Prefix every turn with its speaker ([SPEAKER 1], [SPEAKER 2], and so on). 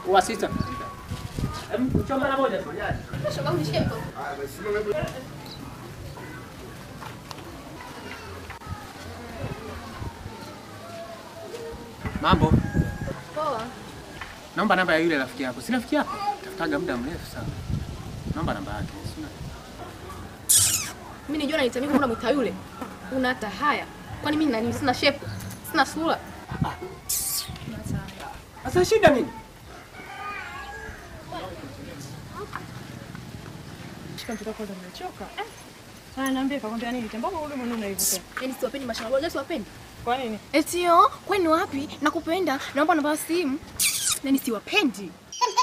[SPEAKER 1] Wa sister. Choma na moja tu.
[SPEAKER 2] Shoga mshiko.
[SPEAKER 1] Mambo.
[SPEAKER 2] Poa.
[SPEAKER 1] Naomba namba ya yule rafiki yako. Si rafiki yako? Tafutaga muda mrefu sana. Naomba namba yake. Sina.
[SPEAKER 2] Mimi nijua nanitamika mbona mwita yule. Una hata haya. Kwani mimi nani sina shape? Sina sura.
[SPEAKER 1] Sasa shida nini?
[SPEAKER 3] Shika mtoto kwanza nimechoka. Haya niambie kakwambia nini? Mbona ule mwenyewe unaivuta?
[SPEAKER 2] Yaani siwapendi mashallah. Wewe siwapendi?
[SPEAKER 3] Kwa nini?
[SPEAKER 2] Eti kwani wapi? Nakupenda. Naomba namba ya simu. Yaani siwapendi.